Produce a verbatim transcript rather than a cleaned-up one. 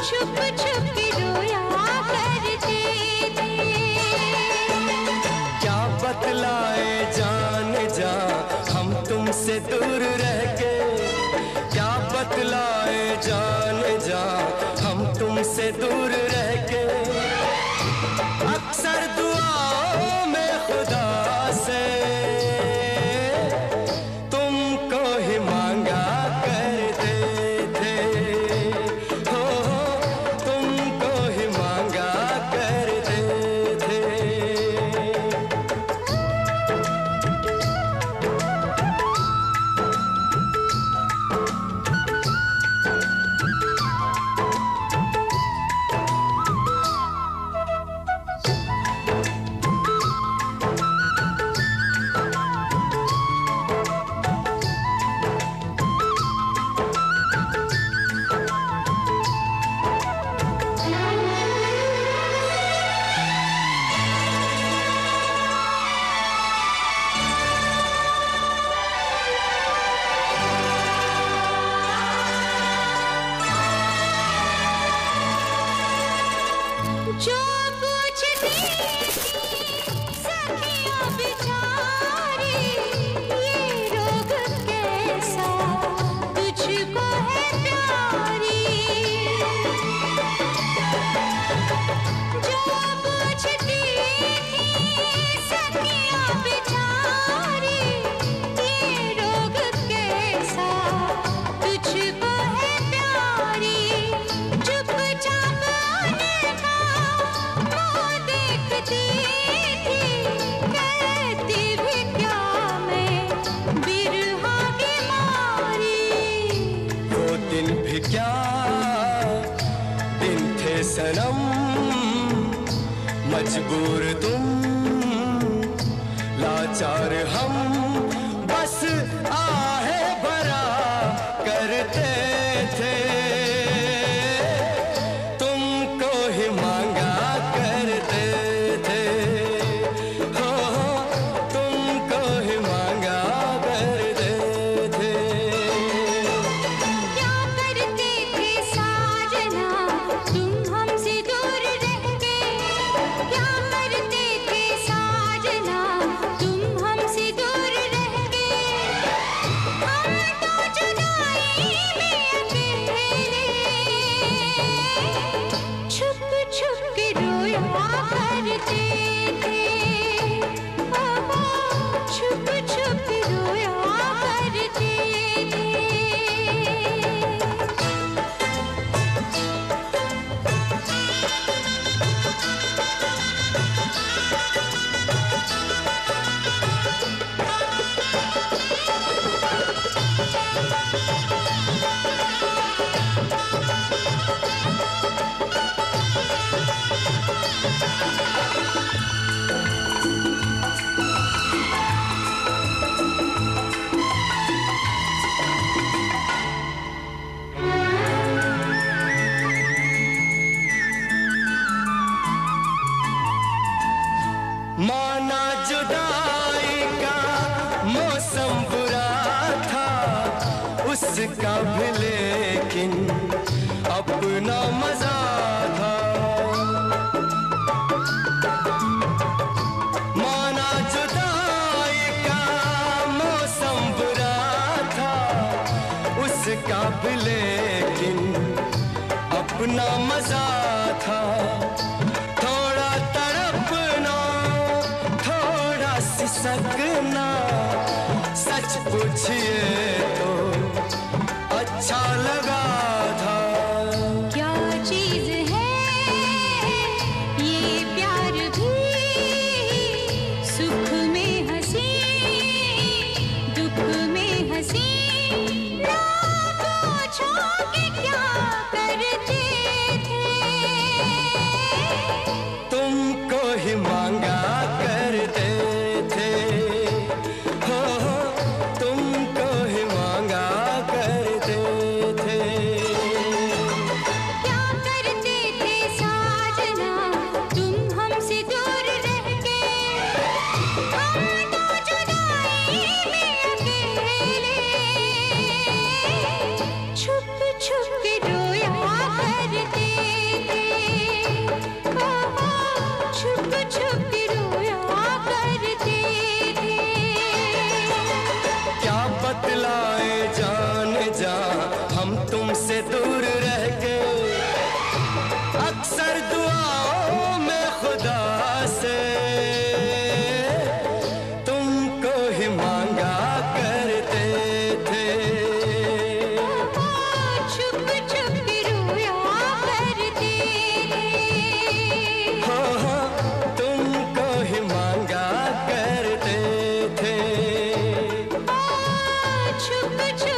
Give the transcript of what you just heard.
छुप छुप के रोया करते थे। क्या बतलाए जान जा हम तुमसे दूर रह के, क्या बतलाए जान जा हम तुमसे दूर रह के। अक्सर दुआओं में खुदा से तुमको ही मांगा करते थे, हो तुमको ही मांगा करते थे। जो पूछती सखियां बेचारी ये रोग कैसा तुझको है प्यारी। जो पूछती सखियां बेचारी ये रोग कैसा तुझको है प्यारी। चुपचाप देखती थी कहती भी क्या मैं बिरहा की मारी। वो दिन भी क्या दिन थे सनम, मजबूर तुम लाचार हम, बस आहे भरा करते थे। तुमको ही मांगा करते थे, हो तुमको ही मांगा करते थे। क्या करते थे साजना तुम हमसे दूर रह के, क्या करते थे साजना तुम हमसे दूर रह के। हम तो जुदाई में अकेले छुप छुप के रोया करते थे, ओ छुप छुप के रोया करते थे। माना जुदाई का मौसम बुरा था उसका भी, लेकिन अपना मजा था। माना जुदाई का मौसम बुरा था उसका भी, लेकिन अपना मजा था। थोड़ा तड़पना थोड़ा सिसकना, सच पूछिए तो अच्छा लगा था। क्या चीज है ये प्यार भी, सुख में हंसी दुख में हंसी। ना पूछो कि क्या करते थे, तुमको ही मांगा करते थे, हो तुमको ही मांगा करते थे। कुछ